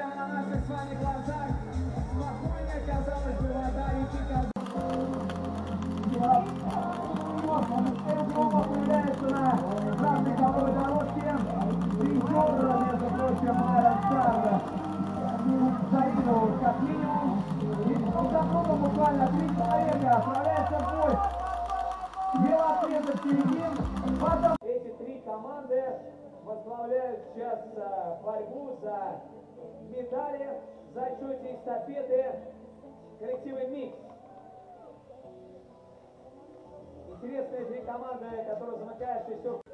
прямо на наших с вами глазах. Спокойно, казалось бы, вода реки снова появляется на красной ковровой дорожке. Призер, между прочим, Айрон Старда. Заигрывал как минимум. И за кругом буквально 3 человека отправляется в бой. Велоатлеты впереди. Эти 3 команды возглавляют сейчас борьбу за медали в зачете эстафеты коллективы «Микс». Интересные 3 команды, которые замыкают шестерку.